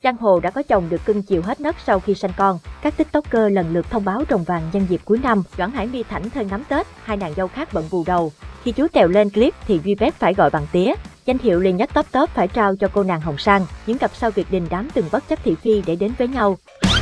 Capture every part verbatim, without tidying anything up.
Giang hồ đã có chồng được cưng chiều hết nấc sau khi sanh con. Các tiktoker lần lượt thông báo rồng vàng nhân dịp cuối năm. Doãn Hải My thảnh thơi ngắm Tết, hai nàng dâu khác bận bù đầu. Khi chú Tèo lên clip thì Duy Bếp phải gọi bằng tía. Danh hiệu liền nhất top top phải trao cho cô nàng Hồng Sang. Những cặp sao Việt đình đám từng bất chấp thị phi để đến với nhau.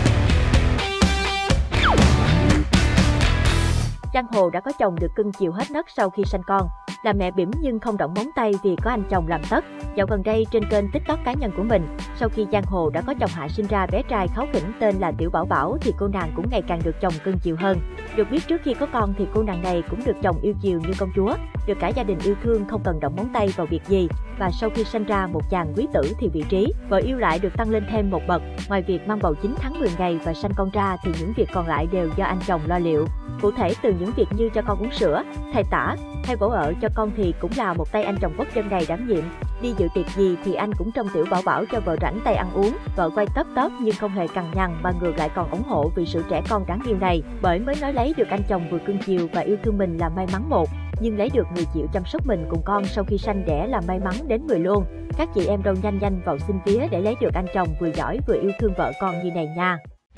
Giang hồ đã có chồng được cưng chiều hết nấc sau khi sanh con. Là mẹ bỉm nhưng không động móng tay vì có anh chồng làm tất. Dạo gần đây trên kênh TikTok cá nhân của mình, sau khi Giang hồ đã có chồng hạ sinh ra bé trai kháu khỉnh tên là Tiểu Bảo Bảo thì cô nàng cũng ngày càng được chồng cưng chiều hơn. Được biết trước khi có con thì cô nàng này cũng được chồng yêu chiều như công chúa, được cả gia đình yêu thương không cần động móng tay vào việc gì. Và sau khi sanh ra một chàng quý tử thì vị trí vợ yêu lại được tăng lên thêm một bậc. Ngoài việc mang bầu chín tháng mười ngày và sanh con ra thì những việc còn lại đều do anh chồng lo liệu. Cụ thể từ những việc như cho con uống sữa, thay tã, hay bổ ợ cho con thì cũng là một tay anh chồng quốc dân này đảm nhiệm. Đi dự tiệc gì thì anh cũng trông Tiểu Bảo Bảo cho vợ rảnh tay ăn uống. Vợ quay tấp tấp nhưng không hề cằn nhằn mà ngược lại còn ủng hộ vì sự trẻ con đáng yêu này. Bởi mới nói lấy được anh chồng vừa cưng chiều và yêu thương mình là may mắn một, nhưng lấy được người chịu chăm sóc mình cùng con sau khi sanh đẻ là may mắn đến mười luôn. Các chị em đâu nhanh nhanh vào xin vía để lấy được anh chồng vừa giỏi vừa yêu thương vợ con như này nha.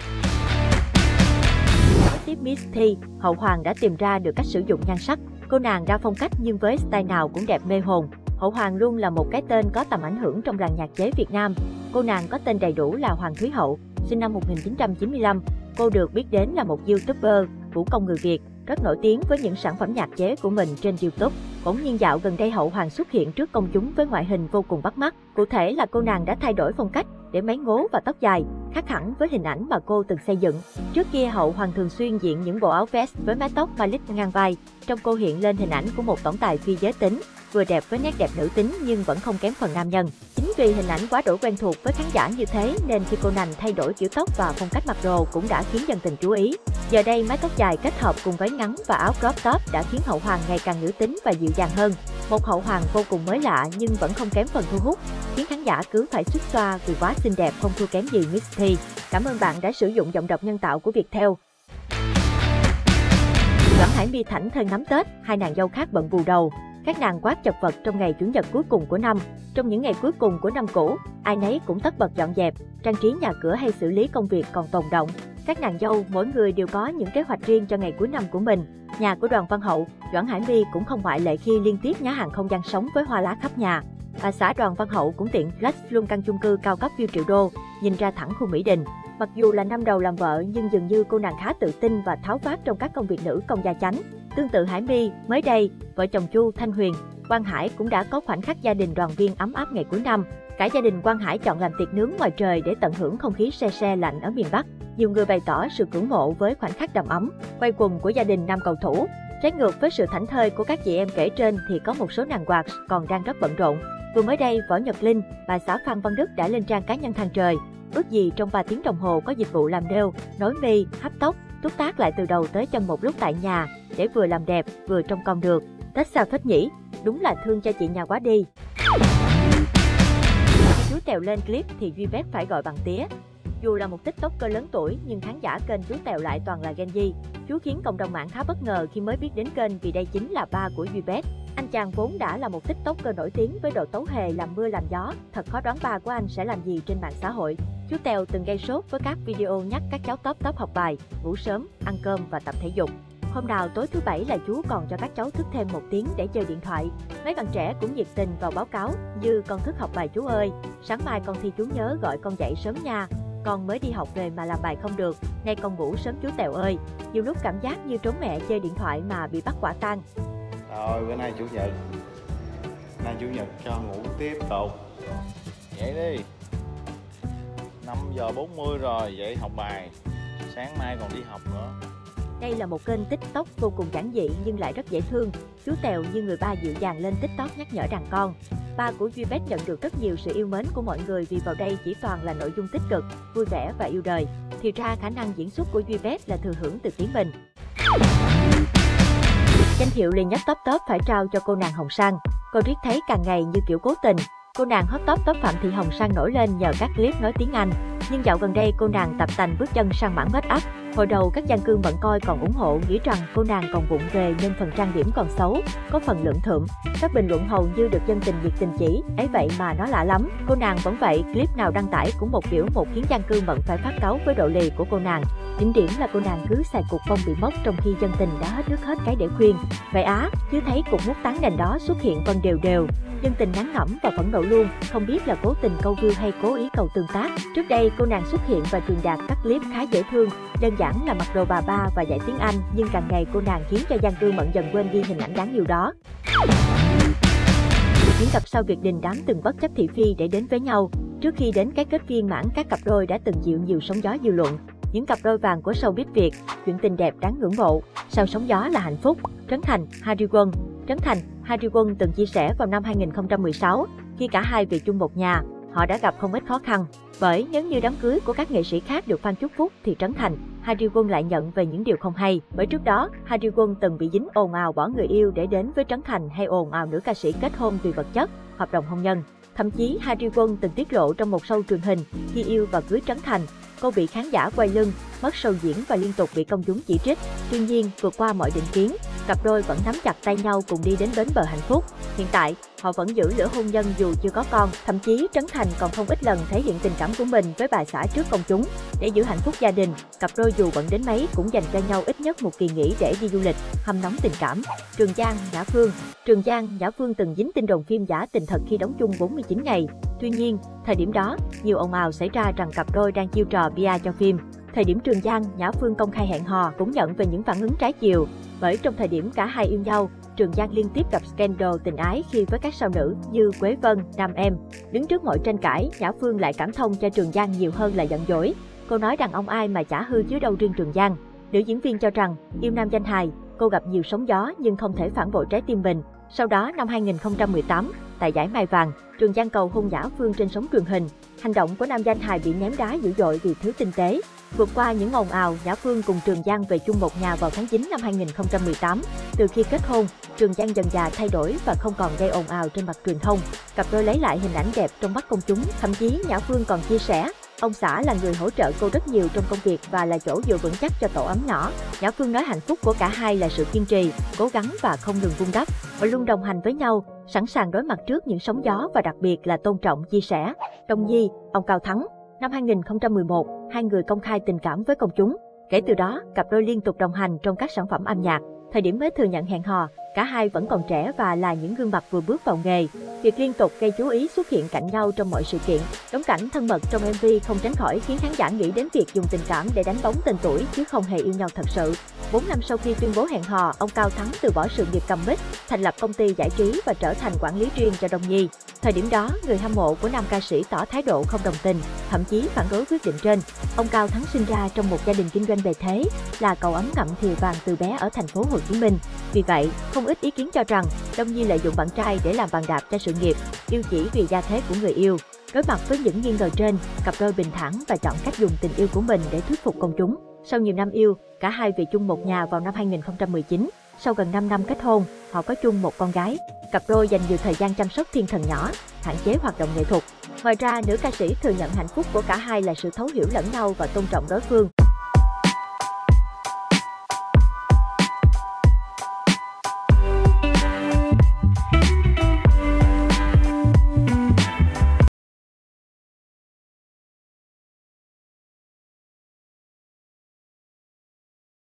Tiếp Miss Thi, Hậu Hoàng đã tìm ra được cách sử dụng nhan sắc. Cô nàng đa phong cách nhưng với style nào cũng đẹp mê hồn. Hậu Hoàng luôn là một cái tên có tầm ảnh hưởng trong làng nhạc chế Việt Nam. Cô nàng có tên đầy đủ là Hoàng Thúy Hậu, sinh năm một nghìn chín trăm chín mươi lăm. Cô được biết đến là một YouTuber, vũ công người Việt, rất nổi tiếng với những sản phẩm nhạc chế của mình trên YouTube. Bỗng nhiên dạo gần đây Hậu Hoàng xuất hiện trước công chúng với ngoại hình vô cùng bắt mắt. Cụ thể là cô nàng đã thay đổi phong cách, để máy ngố và tóc dài, khác hẳn với hình ảnh mà cô từng xây dựng. Trước kia Hậu Hoàng thường xuyên diện những bộ áo vest với mái tóc mallet ngang vai. Trong cô hiện lên hình ảnh của một tổng tài phi giới tính, vừa đẹp với nét đẹp nữ tính nhưng vẫn không kém phần nam nhân. Chính vì hình ảnh quá đổi quen thuộc với khán giả như thế nên khi cô nàng thay đổi kiểu tóc và phong cách mặc đồ cũng đã khiến dân tình chú ý. Giờ đây mái tóc dài kết hợp cùng váy ngắn và áo crop top đã khiến Hậu Hoàng ngày càng nữ tính và dịu dàng hơn. Một Hậu Hoàng vô cùng mới lạ nhưng vẫn không kém phần thu hút, khiến khán giả cứ phải xuýt xoa vì quá xinh đẹp không thua kém gì Miss Thi. Cảm ơn bạn đã sử dụng giọng đọc nhân tạo của Viettel. Doãn Hải My thảnh thơi ngắm Tết, hai nàng dâu khác bận bù đầu. Các nàng quát chật vật trong ngày chủ nhật cuối cùng của năm. Trong những ngày cuối cùng của năm cũ, ai nấy cũng tất bật dọn dẹp, trang trí nhà cửa hay xử lý công việc còn tồn đọng. Các nàng dâu mỗi người đều có những kế hoạch riêng cho ngày cuối năm của mình. Nhà của Đoàn Văn Hậu, Doãn Hải My cũng không ngoại lệ khi liên tiếp nhá hàng không gian sống với hoa lá khắp nhà. Bà xã Đoàn Văn Hậu cũng tiện flex luôn căn chung cư cao cấp view triệu đô, nhìn ra thẳng khu Mỹ Đình. Mặc dù là năm đầu làm vợ nhưng dường như cô nàng khá tự tin và tháo vát trong các công việc nữ công gia chánh. Tương tự Hải My, mới đây, vợ chồng Chu Thanh Huyền, Quang Hải cũng đã có khoảnh khắc gia đình đoàn viên ấm áp ngày cuối năm. Cả gia đình Quang Hải chọn làm tiệc nướng ngoài trời để tận hưởng không khí se se lạnh ở miền Bắc. Nhiều người bày tỏ sự ngưỡng mộ với khoảnh khắc đầm ấm, quây quần của gia đình nam cầu thủ. Trái ngược với sự thảnh thơi của các chị em kể trên thì có một số nàng quạt còn đang rất bận rộn. Vừa mới đây, Võ Nhật Linh, bà xã Phan Văn Đức đã lên trang cá nhân than trời. Ước gì trong ba tiếng đồng hồ có dịch vụ làm nail, nối mi, hấp tóc, túc tác lại từ đầu tới chân một lúc tại nhà, để vừa làm đẹp, vừa trông con được. Tết sao phết nhỉ? Đúng là thương cho chị nhà quá đi. Khi chú Tèo lên clip thì Duy Bếp phải gọi bằng tía. Dù là một tiktoker lớn tuổi nhưng khán giả kênh chú Tèo lại toàn là Gen Z. Chú khiến cộng đồng mạng khá bất ngờ khi mới biết đến kênh vì đây chính là ba của Duy Bếp. Anh chàng vốn đã là một tiktoker nổi tiếng với độ tấu hề làm mưa làm gió, thật khó đoán ba của anh sẽ làm gì trên mạng xã hội. Chú Tèo từng gây sốt với các video nhắc các cháu top top học bài, ngủ sớm, ăn cơm và tập thể dục. Hôm nào tối thứ bảy là chú còn cho các cháu thức thêm một tiếng để chơi điện thoại. Mấy bạn trẻ cũng nhiệt tình vào báo cáo như con thức học bài chú ơi, sáng mai con thi chú nhớ gọi con dậy sớm nha. Con mới đi học về mà làm bài không được, nay con ngủ sớm chú Tèo ơi. Nhiều lúc cảm giác như trốn mẹ chơi điện thoại mà bị bắt quả tang. Rồi bữa nay chủ nhật, nay chủ nhật cho ngủ tiếp tục. Dậy đi. năm giờ bốn mươi rồi, dậy học bài. Sáng mai còn đi học nữa. Đây là một kênh TikTok vô cùng giản dị nhưng lại rất dễ thương. Chú Tèo như người ba dịu dàng lên TikTok nhắc nhở đàn con. Ba của Duy Bếp nhận được rất nhiều sự yêu mến của mọi người vì vào đây chỉ toàn là nội dung tích cực, vui vẻ và yêu đời. Thì ra khả năng diễn xuất của Duy Bếp là thừa hưởng từ tiếng mình. Danh hiệu liền nhất top top phải trao cho cô nàng Hồng Sang. Cô riết thấy càng ngày như kiểu cố tình. Cô nàng hot top top Phạm Thị Hồng Sang nổi lên nhờ các clip nói tiếng Anh. Nhưng dạo gần đây cô nàng tập tành bước chân sang mảng make up. Hồi đầu các gian cư mẫn coi còn ủng hộ, nghĩ rằng cô nàng còn vụng về nên phần trang điểm còn xấu, có phần lưỡng thượm. Các bình luận hầu như được dân tình nhiệt tình chỉ, ấy vậy mà nó lạ lắm, cô nàng vẫn vậy, clip nào đăng tải cũng một kiểu một khiến gian cư mẫn phải phát cáu với độ lì của cô nàng. Đỉnh điểm là cô nàng cứ xài cục bông bị mốc trong khi dân tình đã hết nước hết cái để khuyên. Vậy á, chứ thấy cục mút tán nền đó xuất hiện vân đều đều. Dân tình ngán ngẩm và phẫn nộ luôn, không biết là cố tình câu view hay cố ý cầu tương tác. Trước đây cô nàng xuất hiện và truyền đạt các clip khá dễ thương, đơn giản là mặc đồ bà ba và dạy tiếng Anh, nhưng càng ngày cô nàng khiến cho gian cư mẫn dần quên đi hình ảnh đáng yêu đó. Những cặp sau việc đình đám từng bất chấp thị phi để đến với nhau. Trước khi đến cái kết viên mãn, các cặp đôi đã từng chịu nhiều sóng gió dư luận. Những cặp đôi vàng của showbiz Việt, chuyện tình đẹp đáng ngưỡng mộ. Sau sóng gió là hạnh phúc. Trấn Thành, Hari Won. Trấn Thành, Hari Won từng chia sẻ vào năm hai nghìn không trăm mười sáu, khi cả hai về chung một nhà, họ đã gặp không ít khó khăn. Bởi nếu như đám cưới của các nghệ sĩ khác được fan chúc phúc thì Trấn Thành, Hari Won lại nhận về những điều không hay. Bởi trước đó, Hari Won từng bị dính ồn ào bỏ người yêu để đến với Trấn Thành, hay ồn ào nữ ca sĩ kết hôn vì vật chất, hợp đồng hôn nhân. Thậm chí Hari Won từng tiết lộ trong một show truyền hình, khi yêu và cưới Trấn Thành, cô bị khán giả quay lưng, mất show diễn và liên tục bị công chúng chỉ trích. Tuy nhiên, vượt qua mọi định kiến, cặp đôi vẫn nắm chặt tay nhau cùng đi đến bến bờ hạnh phúc. Hiện tại, họ vẫn giữ lửa hôn nhân dù chưa có con. Thậm chí Trấn Thành còn không ít lần thể hiện tình cảm của mình với bà xã trước công chúng. Để giữ hạnh phúc gia đình, cặp đôi dù bận đến mấy cũng dành cho nhau ít nhất một kỳ nghỉ để đi du lịch, hâm nóng tình cảm. Trường Giang, Nhã Phương. Trường Giang, Nhã Phương từng dính tin đồn phim giả tình thật khi đóng chung bốn mươi chín ngày. Tuy nhiên, thời điểm đó, nhiều ồn ào xảy ra rằng cặp đôi đang chiêu trò pê e cho phim. Thời điểm Trường Giang, Nhã Phương công khai hẹn hò cũng nhận về những phản ứng trái chiều. Bởi trong thời điểm cả hai yêu nhau, Trường Giang liên tiếp gặp scandal tình ái khi với các sao nữ như Quế Vân, Nam Em. Đứng trước mọi tranh cãi, Nhã Phương lại cảm thông cho Trường Giang nhiều hơn là giận dỗi. Cô nói đàn ông ai mà chả hư chứ đâu riêng Trường Giang. Nữ diễn viên cho rằng, yêu nam danh hài, cô gặp nhiều sóng gió nhưng không thể phản bội trái tim mình. Sau đó năm hai nghìn không trăm mười tám, tại giải Mai Vàng, Trường Giang cầu hôn Nhã Phương trên sóng truyền hình. Hành động của nam danh hài bị ném đá dữ dội vì thiếu tinh tế. Vượt qua những ồn ào, Nhã Phương cùng Trường Giang về chung một nhà vào tháng chín năm hai nghìn không trăm mười tám. Từ khi kết hôn, Trường Giang dần dà thay đổi và không còn gây ồn ào trên mặt truyền thông. Cặp đôi lấy lại hình ảnh đẹp trong mắt công chúng. Thậm chí Nhã Phương còn chia sẻ, ông xã là người hỗ trợ cô rất nhiều trong công việc và là chỗ dựa vững chắc cho tổ ấm nhỏ. Nhã Phương nói hạnh phúc của cả hai là sự kiên trì, cố gắng và không ngừng vun đắp. Họ luôn đồng hành với nhau, sẵn sàng đối mặt trước những sóng gió và đặc biệt là tôn trọng chia sẻ. Đông Nhi, ông Cao Thắng. Năm hai nghìn không trăm mười một, hai người công khai tình cảm với công chúng. Kể từ đó, cặp đôi liên tục đồng hành trong các sản phẩm âm nhạc. Thời điểm mới thừa nhận hẹn hò, cả hai vẫn còn trẻ và là những gương mặt vừa bước vào nghề. Việc liên tục gây chú ý xuất hiện cạnh nhau trong mọi sự kiện, đóng cảnh thân mật trong em vê không tránh khỏi khiến khán giả nghĩ đến việc dùng tình cảm để đánh bóng tên tuổi chứ không hề yêu nhau thật sự. bốn năm sau khi tuyên bố hẹn hò, ông Cao Thắng từ bỏ sự nghiệp cầm mic, thành lập công ty giải trí và trở thành quản lý riêng cho Đông Nhi. Thời điểm đó, người hâm mộ của nam ca sĩ tỏ thái độ không đồng tình, thậm chí phản đối quyết định trên. Ông Cao Thắng sinh ra trong một gia đình kinh doanh bề thế, là cậu ấm ngậm thìa vàng từ bé ở thành phố Hồ Chí Minh. Vì vậy, không ít ý kiến cho rằng Đông Nhi lợi dụng bạn trai để làm bàn đạp cho sự nghiệp, yêu chỉ vì gia thế của người yêu. Đối mặt với những nghi ngờ trên, cặp đôi bình thản và chọn cách dùng tình yêu của mình để thuyết phục công chúng. Sau nhiều năm yêu, cả hai về chung một nhà vào năm hai nghìn không trăm mười chín. Sau gần năm năm kết hôn, họ có chung một con gái. Cặp đôi dành nhiều thời gian chăm sóc thiên thần nhỏ, hạn chế hoạt động nghệ thuật. Ngoài ra, nữ ca sĩ thừa nhận hạnh phúc của cả hai là sự thấu hiểu lẫn nhau và tôn trọng đối phương.